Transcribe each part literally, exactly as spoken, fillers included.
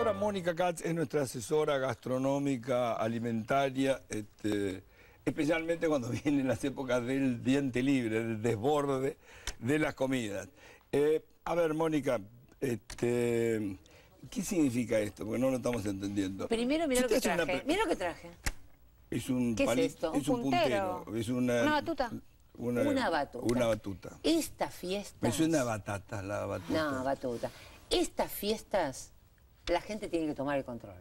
doctora Mónica Katz es nuestra asesora gastronómica, alimentaria, este, especialmente cuando vienen las épocas del diente libre, del desborde de las comidas. Eh, a ver, Mónica, este, ¿qué significa esto? Porque no lo estamos entendiendo. Primero, mira lo que traje. Pre... Mira lo que traje. Es un ¿Qué palito, es esto? Es ¿Un un puntero? puntero. Es una, ¿Una batuta? Una, una batuta. Una batuta. Estas fiestas... Me suena batata, la batuta. No, batuta. Estas fiestas, la gente tiene que tomar el control.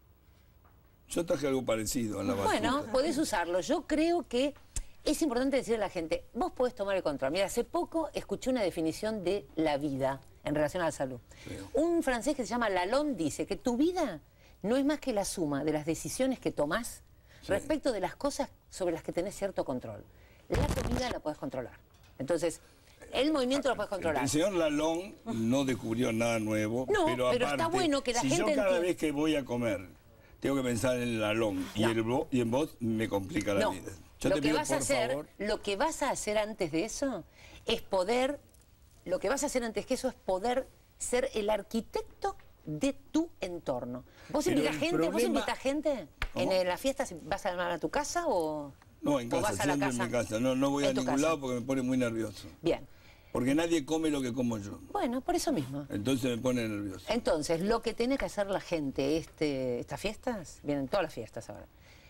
Yo traje algo parecido a la batuta. Bueno, podés usarlo. Yo creo que es importante decirle a la gente, vos podés tomar el control. Mira, hace poco escuché una definición de la vida en relación a la salud. Sí. Un francés que se llama Lalonde dice que tu vida no es más que la suma de las decisiones que tomás sí. respecto de las cosas sobre las que tenés cierto control. La comida la podés controlar. Entonces, el movimiento lo podés controlar. El señor Lalonde no descubrió nada nuevo, no, pero, pero aparte, está bueno que la si gente yo cada entienda... vez que voy a comer tengo que pensar en el Lalonde no. y, el, y en vos me complica la no. vida. Yo lo te que pido, vas por a hacer, favor... lo que vas a hacer antes de eso es poder, lo que vas a hacer antes que eso es poder ser el arquitecto de tu entorno. ¿Vos invitas gente? Problema... ¿Vos invitas gente en, en las fiestas? ¿Vas a, a tu casa o...? No, en casa, siempre en mi casa. No, no voy a ningún lado porque me pone muy nervioso. Bien. Porque nadie come lo que como yo. Bueno, por eso mismo. Entonces me pone nervioso. Entonces, lo que tiene que hacer la gente, este, estas fiestas, vienen todas las fiestas ahora,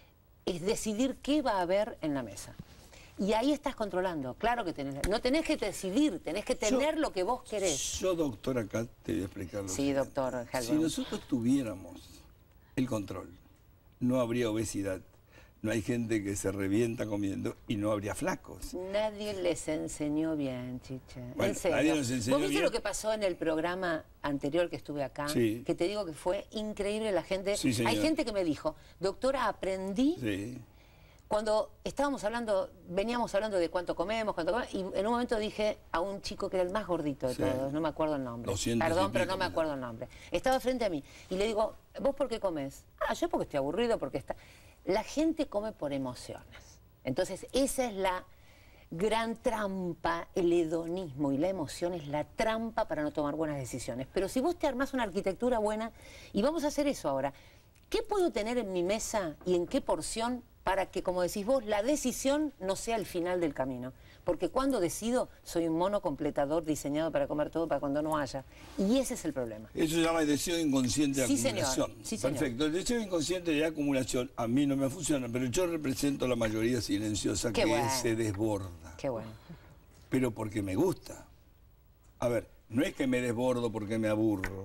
es decidir qué va a haber en la mesa. Y ahí estás controlando. Claro que tenés. No tenés que decidir, tenés que tener yo, lo que vos querés. Yo, doctor, acá te voy a explicar lo Sí, siguiente. doctor Helberg. Si nosotros tuviéramos el control, no habría obesidad. No hay gente que se revienta comiendo y no habría flacos. Nadie les enseñó bien, chiche. Bueno, en serio. Nadie nos enseñó ¿Vos viste bien? lo que pasó en el programa anterior que estuve acá? Sí. Que te digo que fue increíble la gente. Sí, hay gente que me dijo, doctora, aprendí... Sí. Cuando estábamos hablando, veníamos hablando de cuánto comemos, cuánto comemos, y en un momento dije a un chico que era el más gordito de sí. todos, no me acuerdo el nombre. Perdón, pero no me acuerdo el nombre. Estaba frente a mí y le digo, ¿vos por qué comés? Ah, yo porque estoy aburrido, porque está... La gente come por emociones. Entonces, esa es la gran trampa, el hedonismo y la emoción es la trampa para no tomar buenas decisiones. Pero si vos te armás una arquitectura buena, y vamos a hacer eso ahora, ¿qué puedo tener en mi mesa y en qué porción para que, como decís vos, la decisión no sea el final del camino? Porque cuando decido, soy un mono completador diseñado para comer todo para cuando no haya. Y ese es el problema. Eso se llama el deseo inconsciente de sí, acumulación. Señor. Sí, señor. Perfecto. El deseo inconsciente de acumulación a mí no me funciona, pero yo represento la mayoría silenciosa Qué que bueno. se desborda. Qué bueno. Pero porque me gusta. A ver, no es que me desbordo porque me aburro.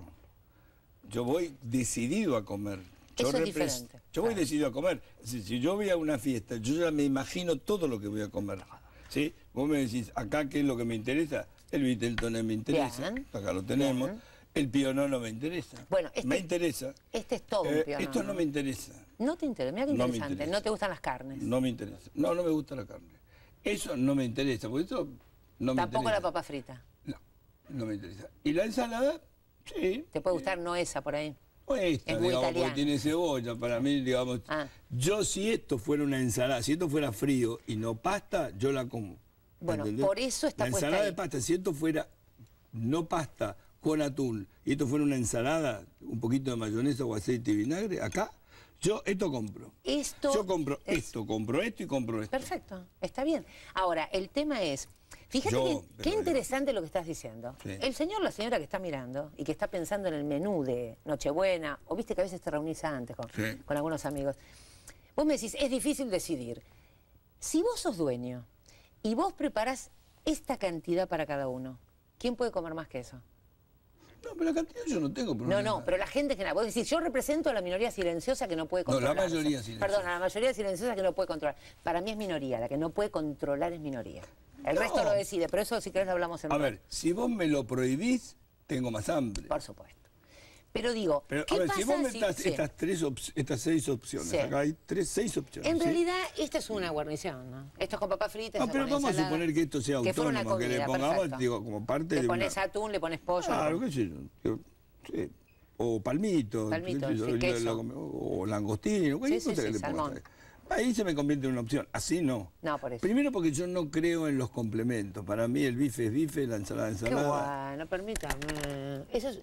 Yo voy decidido a comer. Yo, Eso es diferente. yo voy claro. decidido a comer. Si, si yo voy a una fiesta, yo ya me imagino todo lo que voy a comer. ¿Sí? Vos me decís, acá qué es lo que me interesa. El Viteltoné me interesa. Bien. Acá lo tenemos. Bien. El pionono no me interesa. Bueno, este, me interesa. Este es todo eh, un pionono. Esto no me interesa. No te interesa. Mira qué no interesante. Me interesa. No te gustan las carnes. No me interesa. No, no me gusta la carne. Eso no me interesa. Porque eso no me Tampoco interesa. la papa frita. No, no me interesa. ¿Y la ensalada? Sí. ¿Te puede gustar no esa por ahí? O esta, es muy digamos, italiana. porque tiene cebolla, para mí, digamos. Ah. Yo si esto fuera una ensalada, si esto fuera frío y no pasta, yo la como. Bueno, ¿entendés? por eso está la puesta ensalada ahí. de pasta, si esto fuera no pasta con atún y esto fuera una ensalada, un poquito de mayonesa o aceite y vinagre, acá, yo esto compro. Esto yo compro es... esto, compro esto y compro esto. Perfecto, está bien. Ahora, el tema es, fíjate yo, que, qué interesante lo que estás diciendo. Sí. El señor, la señora que está mirando y que está pensando en el menú de Nochebuena, o viste que a veces te reunís antes con, sí. con algunos amigos, vos me decís, es difícil decidir. Si vos sos dueño y vos preparás esta cantidad para cada uno, ¿quién puede comer más que eso? No, pero la cantidad yo no tengo problema. No, no, pero la gente que nada. Vos decís, yo represento a la minoría silenciosa que no puede controlar. No, la mayoría silenciosa. Perdón, a la mayoría silenciosa que no puede controlar. Para mí es minoría, la que no puede controlar es minoría. El no. resto lo decide, pero eso si querés lo hablamos en A un ver, si vos me lo prohibís, tengo más hambre. Por supuesto. Pero digo, pero, ¿qué a ver, pasa si vos me si, das sí. estas, tres estas seis opciones, sí. acá hay tres, seis opciones. En ¿sí? realidad, esta es una guarnición, ¿no? Esto es con papas fritas. No, pero vamos ensalada, a suponer que esto sea que autónomo, comida, que le pongamos, perfecto. digo, como parte le de pones una... atún, le pones pollo. Claro, qué sé yo. Sí. O palmito. Palmito, qué sé yo, sí, queso. Lo, lo, o langostino, cualquier sí, cosa sí, que sí, le salmón. pongas. Ahí se me convierte en una opción. Así no. No, por eso. Primero porque yo no creo en los complementos. Para mí el bife es bife, la ensalada es ensalada. Qué bueno, permítame. Eso es,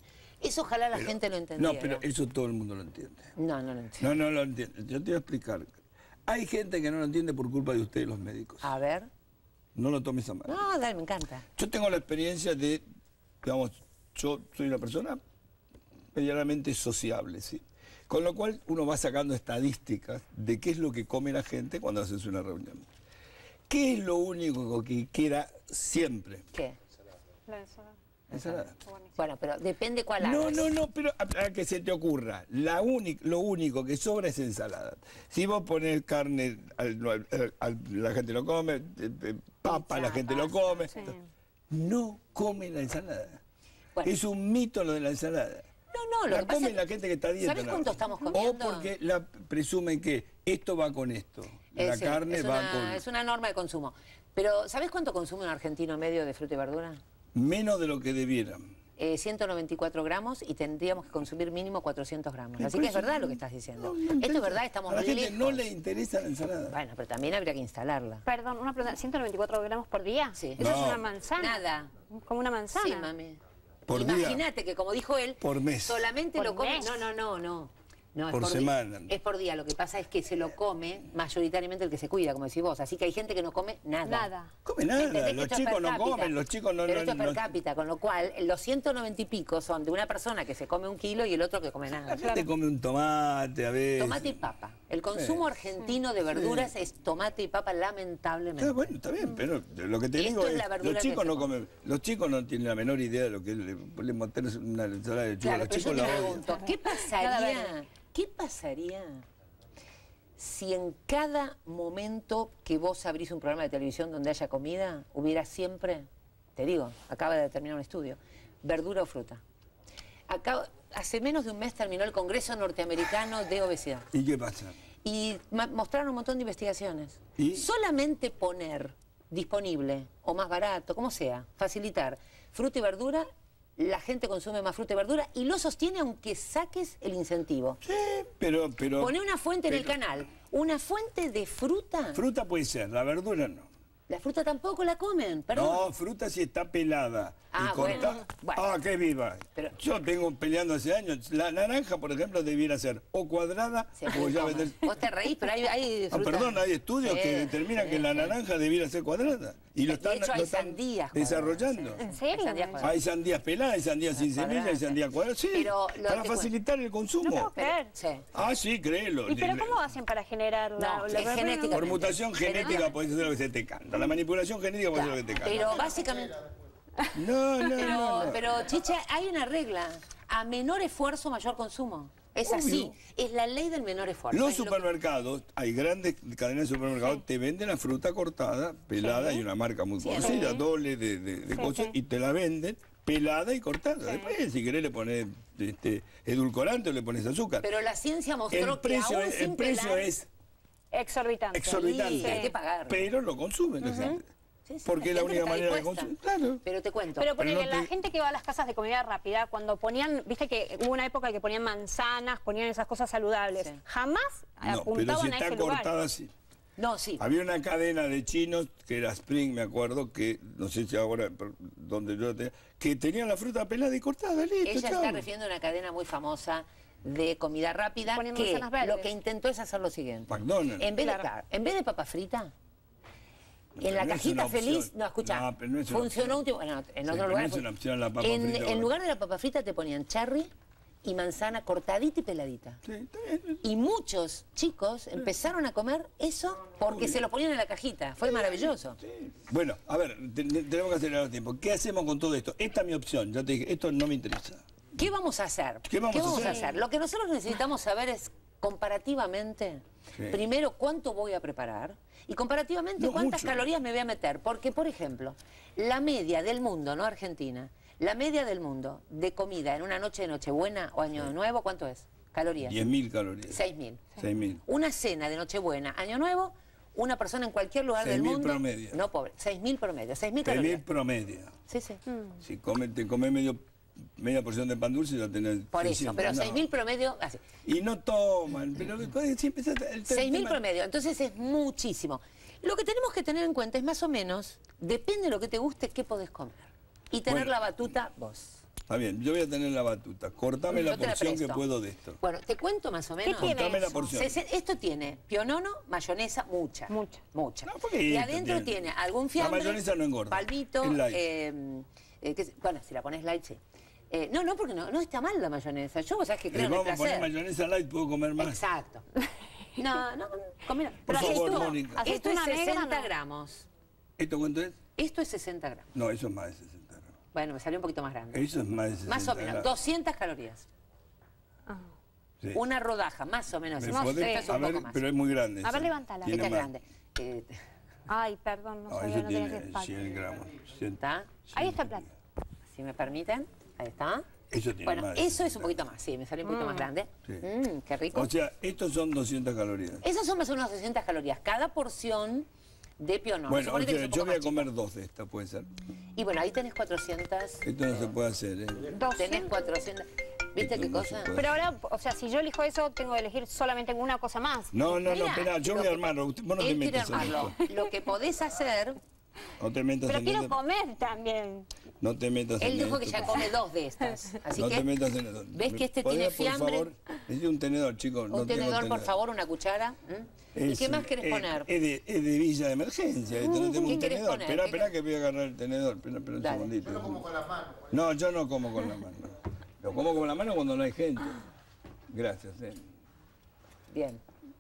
Eso ojalá la pero, gente lo entendiera. No, pero eso todo el mundo lo entiende. No, no lo entiende. No, no lo entiende. Yo te voy a explicar. Hay gente que no lo entiende por culpa de ustedes, los médicos. A ver. No lo tomes a mal. No, dale, me encanta. Yo tengo la experiencia de, digamos, yo soy una persona medianamente sociable, ¿sí? Con lo cual uno va sacando estadísticas de qué es lo que come la gente cuando haces una reunión. ¿Qué es lo único que queda siempre? ¿Qué? La ensalada. Ensalada. Bueno, pero depende cuál No, hagas. no, no, pero a, a que se te ocurra, la lo único que sobra es ensalada. Si vos ponés carne, al, al, al, la gente lo come, eh, papa, la gente lo come. Sí. No come la ensalada. Bueno. Es un mito lo de la ensalada. No, no, lo la que pasa come es- la gente que está a dieta. ¿Sabés nada cuánto más. estamos comiendo? O porque la presumen que esto va con esto. Eh, La sí, carne es va una, con... es una norma de consumo. Pero, ¿sabés cuánto consume un argentino medio de fruta y verdura? Menos de lo que debieran. Eh, ciento noventa y cuatro gramos y tendríamos que consumir mínimo cuatrocientos gramos. Me Así que es parece- verdad lo que estás diciendo. No, no Esto es interesa. verdad, estamos A la gente lejos. no le interesa la ensalada. Bueno, pero también habría que instalarla. Perdón, una pregunta. ¿ciento noventa y cuatro gramos por día? Sí. Eso No. es una manzana. Nada. Como una manzana. Sí, mami. Por día. Imagínate que, como dijo él, Por mes. solamente Por lo come... mes. No, no, no, no. No, es Por día. semana. Es por día. Lo que pasa es que se lo come mayoritariamente el que se cuida, como decís vos. Así que hay gente que no come nada. Nada. Come nada, ¿Entendés que los esto es chicos per no cápita? comen, los chicos no... Pero no, esto es per no- cápita, con lo cual los ciento noventa y pico son de una persona que se come un kilo y el otro que come nada. La gente come un tomate a veces. Tomate y papa. El consumo Sí. argentino de verduras es tomate y papa, lamentablemente. Está bueno, está bien, pero lo que te Esto digo es es, la verdura los que chicos se no come. comen, los chicos no tienen la menor idea de lo que es le, le montar una ensalada de lechuga, Claro, los pero yo chicos te la odian. pregunto, ¿qué Nada pasaría, verde. qué pasaría si en cada momento que vos abrís un programa de televisión donde haya comida, hubiera siempre, te digo, acaba de terminar un estudio, verdura o fruta? Acaba- hace menos de un mes terminó el Congreso Norteamericano de Obesidad. ¿Y qué pasa? Y ma- mostraron un montón de investigaciones. ¿Y? Solamente poner disponible o más barato, como sea, facilitar fruta y verdura, la gente consume más fruta y verdura y lo sostiene aunque saques el incentivo. Sí, pero... pero Poné una fuente en el pero- canal, una fuente de fruta. Fruta puede ser, la verdura no. La fruta tampoco la comen, perdón. No, fruta si está pelada Ah, y cortada. bueno, bueno. Ah, qué viva. Pero- Yo tengo peleando hace años. La naranja, por ejemplo, debiera ser o cuadrada Se o puede ya comer. vender... Vos te reís, pero hay, hay Ah, fruta. perdón, hay estudios que Sí, determinan sí, que la sí. naranja debiera ser cuadrada. Y lo De están, hecho, hay lo están sandías cuadradas, desarrollando. sí. ¿En serio? Hay sandías cuadradas. Hay sandías peladas, hay sandías sin Cuadradas, semilla, hay sí. sandías cuadradas. Sí, Pero lo para que- facilitar el consumo. No puedo creer. Sí. Ah, sí, créelo. ¿Y pero Le- cómo hacen para generar la, No, la es verdura? genética. Por mutación genética Genética. podés hacer lo que se te canta. La manipulación genética puede hacer lo que te canta. Pero básicamente... No, no, Pero, no, no. pero, Chicha, hay una regla. A menor esfuerzo, mayor consumo. Es así. Es la ley del menor esfuerzo. Los Es lo que- supermercados, hay grandes cadenas de supermercados, te venden la fruta cortada, pelada, hay una marca muy Sí. conocida, doble de, de, de Sí, cosas, sí. y te la venden pelada y cortada. Después, si querés, le pones este, edulcorante o le pones azúcar. Pero la ciencia mostró el precio, que aún es, sin el precio pelar- es Exorbitante. exorbitante, Sí, hay que pagar. pero lo consumen la gente. Sí, sí, Porque es hay la gente única que está manera de dispuesta. consumir. Claro. Pero te cuento. Pero porque no la te- gente que va a las casas de comida rápida, cuando ponían, viste que hubo una época que ponían manzanas, ponían esas cosas saludables, Sí. jamás No, pero apuntaban si a está ese lugar. cortada, sí. No, sí. Había una cadena de chinos, que era Spring, me acuerdo, que no sé si ahora, pero donde yo tenía, que tenían la fruta pelada y cortada, listo, Ella chao. está refiriendo a una cadena muy famosa de comida rápida Ponen que manzanas verdes. lo que intentó es hacer lo siguiente. McDonald's. En vez, de, Claro. claro, en vez de papa frita, Pero en la no es cajita una opción. feliz, no, escucha, No, pero no es una funcionó opción. un tiempo, bueno, en Sí, otro pero lugar. no es una opción la papa en, frita en ahora. lugar de la papa frita te ponían cherry y manzana cortadita y peladita. Sí, está bien. Y muchos chicos empezaron a comer eso porque se lo ponían en la cajita. Fue maravilloso. Sí. Bueno, a ver, te- te- tenemos que acelerar el tiempo. ¿Qué hacemos con todo esto? Esta es mi opción, ya te dije, esto no me interesa. ¿Qué vamos a hacer? ¿Qué vamos a hacer? Lo que nosotros necesitamos saber es comparativamente, Sí. primero, cuánto voy a preparar y comparativamente No, cuántas mucho. calorías me voy a meter. Porque, por ejemplo, la media del mundo, no Argentina, la media del mundo de comida en una noche de Nochebuena o Año Nuevo, ¿cuánto es? Calorías. diez mil calorías. seis mil. seis mil. Una cena de Nochebuena, Año Nuevo, una persona en cualquier lugar del seis mil mundo. promedio. No pobre, seis mil promedio, seis mil seis calorías. mil promedio. Sí, sí. Si come, te comes medio, media porción de pan dulce, ya tenés Por eso, seiscientos. pero No. seis mil promedio, así. Y no toman, pero si empezás el seis mil tema- promedio, entonces es muchísimo. Lo que tenemos que tener en cuenta es más o menos, depende de lo que te guste, qué podés comer. Y tener Bueno. la batuta vos. Está bien, yo voy a tener la batuta. Cortame la porción que puedo de esto. Bueno, te cuento más o menos. ¿Qué tiene Cortame la eso? porción. Esto tiene pionono, mayonesa, mucha. Mucha. Mucha. No, poquito y adentro tiene, tiene. algún fiambre. La mayonesa no engorda. Palmito. Es light. Eh, eh, que, bueno, si la pones light, sí. Eh, no, no, porque no, no está mal la mayonesa. Yo, vos sabés que creo Eh, en el vamos a placer. poner mayonesa light, puedo comer más. Exacto. No, no, comela. Por Pero favor, esto, Mónica. esto es Aceituna negra, sesenta no. gramos. ¿Esto cuánto es? Esto es sesenta gramos. No, eso es más de sesenta gramos. Bueno, me salió un poquito más grande. Eso es más de sesenta Más o menos, gramos. doscientas calorías. Ah. Sí. Una rodaja, más o menos. ¿Me así. No podés? sé. Esto es un A ver, poco más. pero es muy grande. A ver, sí. levántala. Tiene Esta es más. grande. Eh, Ay, perdón, no, No, sabía, eso no tenía que tiene espacio. cien gramos. cien. ¿Está? Ahí está el plato. Si me permiten. Ahí está. Eso tiene Bueno, más de eso es sesenta. un poquito más. Sí, me salió un poquito más grande. Sí. Mmm, qué rico. O sea, estos son doscientas calorías. Esas son más o menos doscientas calorías. Cada porción de pionono. Bueno, Suponete que oye, es un yo poco voy a más chico. comer dos de estas, puede ser. Y bueno, ahí tenés cuatrocientas. Esto no se puede hacer, ¿eh? Tenés doscientos. cuatrocientas. ¿Viste Esto qué no cosa? se puede. Pero ahora, o sea, si yo elijo eso, tengo que elegir solamente una cosa más. No, no, no, Mira, espera, yo lo voy a que- armarlo. Usted- Vos no te Él quiere metas en armarlo. esto. Lo que podés hacer, No te metas Pero en quiero esto. comer también. No te metas en él dijo que esto. ya come dos de estas. Así No que, te metas en esto. ¿ves que este ¿Podría, tiene fiambre? Por favor, necesito un tenedor, chicos. Un tenedor, por favor, una cuchara. ¿Mm? ¿Y Es- qué más querés es- poner? Es de, es de villa de emergencia, esto no tengo ¿Qué un querés tenedor. poner? Espera, ¿Qué espera que voy a agarrar el tenedor. Espera, espera un Dale. segundito. Yo no como con la mano. No, yo no como con la mano. Lo como con la mano cuando no hay gente. Gracias, eh. Bien.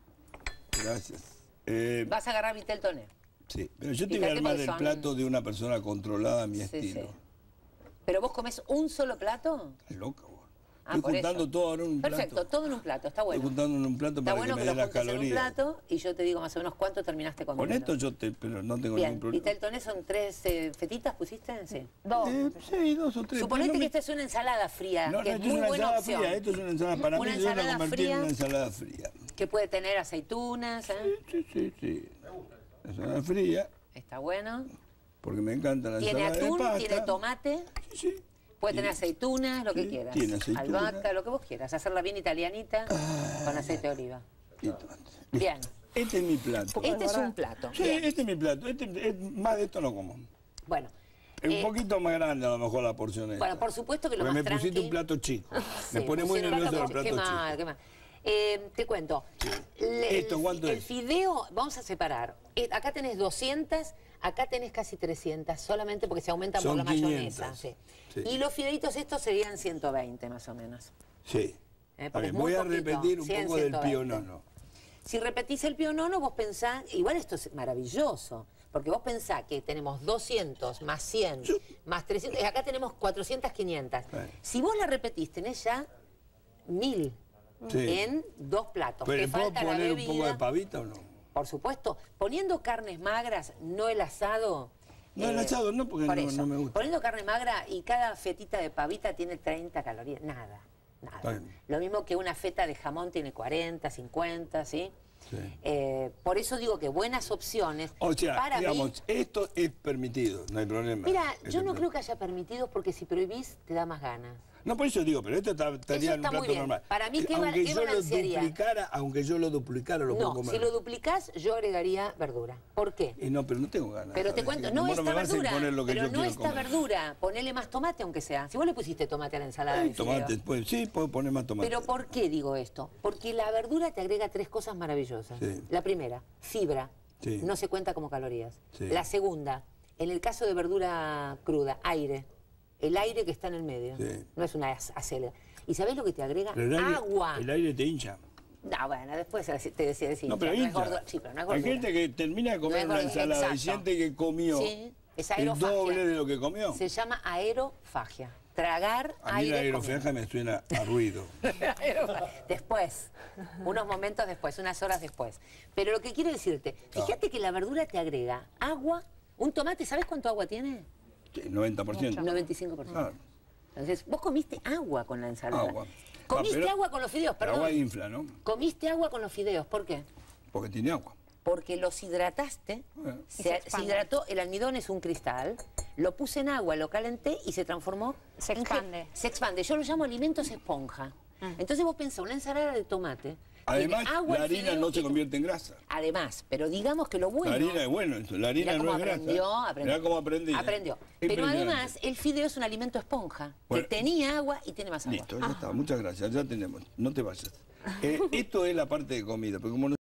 Gracias. Eh, Vas a agarrar Vitel Toné. sí, pero yo te voy a Fíjate armar porque el son- plato de una persona controlada a mi Sí, estilo. sí. ¿Pero vos comés un solo plato? Estás loca, vos. Ah, Estoy por juntando eso. todo en un Perfecto, plato. todo en un plato, está bueno. Estoy juntando en un plato Está para bueno que que me lo dé la juntes en un caloría. plato y yo te digo más o menos cuánto terminaste comiendo. Con esto yo te, pero no tengo Bien, ningún problema. Vitel Toné son tres eh, fetitas, ¿pusiste? Sí. Dos. Eh, sí, dos o tres. Suponete pero no que me- esta es una ensalada fría, No, no, que es esto es muy una buena ensalada opción. fría. Esto es una ensalada para Una mí. Yo la ensalada convertí fría. en una ensalada fría. Que puede tener aceitunas, ¿eh? Sí, sí, sí. Ensalada fría, Está bueno. porque me encanta la Tiene ensalada atún, de pasta. tiene tomate, Sí, sí. puede tener aceitunas, lo que sí, quieras. tiene aceituna. Albahaca, lo que vos quieras. Hacerla bien italianita con aceite de oliva. Y tomate. Bien. Este es mi plato. Este es un plato. Sí, Bien. este es mi plato. Este, es- más de esto no como. Bueno. Es eh, un poquito más grande a lo mejor la porción esta. Bueno, por supuesto que lo Porque más me pusiste tranqui- un plato chico. Sí, me pone muy pusieron nervioso el plato- plato Qué chico. mal, qué mal. Eh, te cuento. Le- ¿Esto cuánto el es? fideo, vamos a separar. Eh, acá tenés doscientas, acá tenés casi trescientas, solamente porque se aumentan Son por la mayonesa. quinientas. Sí. Sí. Y los fideitos estos serían ciento veinte más o menos. Sí. Eh, Está porque bien, es muy voy a poquito, repetir un cien, poco del ciento veinte. pionono. Si repetís el pionono, vos pensás, igual esto es maravilloso, porque vos pensás que tenemos doscientos más cien más trescientos, y acá tenemos cuatrocientas, quinientas. Bueno. Si vos la repetís, tenés ya mil Sí. en dos platos. ¿Pero Te le puedo falta la poner un bebida, poco de pavita o no? por supuesto. Poniendo carnes magras, no el asado. No, el asado no, porque por no- eso, no me gusta. Poniendo carne magra y cada fetita de pavita tiene treinta calorías. Nada, Está nada. bien. Lo mismo que una feta de jamón tiene cuarenta, cincuenta, ¿sí? Sí. Eh, por eso digo que buenas opciones. O sea, para digamos, mí, esto es permitido, no hay problema. mira, Este yo no plato. creo que haya permitido porque si prohibís te da más ganas. No, por eso digo, pero esto está- estaría Eso en un está muy plato bien. normal. Para mí, ¿qué ba- aunque qué yo lo balancearía? duplicara, aunque yo lo duplicara, lo puedo No, comer. si lo duplicás, yo agregaría verdura. ¿Por qué? Y no, pero no tengo ganas. Pero te ¿sabes? cuento, Que no vos está me vas a verdura, imponer lo que pero yo no quiero está comer. verdura. Ponele más tomate aunque sea. Si vos le pusiste tomate a la ensalada Eh, de tomate, fideo. pues, sí, puedo poner más tomate. Pero ¿por qué digo esto? Porque la verdura te agrega tres cosas maravillosas. Sí. La primera, fibra. Sí. No se cuenta como calorías. Sí. La segunda, en el caso de verdura cruda, aire. El aire que está en el medio. Sí. No es una ac- acelga. ¿Y sabés lo que te agrega? Pero el aire, Agua. el aire te hincha. No, bueno, después te decía decir. No, pero no es hincha. gordura. Sí, pero no es Hay gordura. gente que termina de comer No es una gordura, ensalada y exacto. siente que comió Sí, es el aerofagia. doble de lo que comió. Se llama aerofagia. Tragar A mí aire. la aerofagia me suena a ruido. comiendo. Después, unos momentos después, unas horas después. Pero lo que quiero decirte, fíjate que la verdura te agrega agua. Un tomate, ¿sabes cuánto agua tiene? Sí, noventa por ciento. noventa y cinco por ciento. Ah, Entonces, vos comiste agua con la ensalada. agua. Comiste Ah, pero- agua con los fideos, El perdón. agua infla, ¿no? Comiste agua con los fideos, ¿por qué? Porque tiene agua. Porque los hidrataste, Bueno. Y se se, se expande. hidrató, el almidón es un cristal, lo puse en agua, lo calenté y se transformó Se en expande. gel. Se expande. Yo lo llamo alimentos esponja. Entonces vos pensás, una ensalada de tomate... Además, agua, la harina no se convierte en grasa. Además, pero digamos que lo bueno... La harina es bueno, la harina no es aprendió, grasa. Aprendió, Mirá cómo aprendí. Aprendió. Pero además, el fideo es un alimento esponja, bueno, que tenía agua y tiene más agua. Listo, ya está. Muchas gracias, ya tenemos. No te vayas. Eh, esto es la parte de comida, porque como no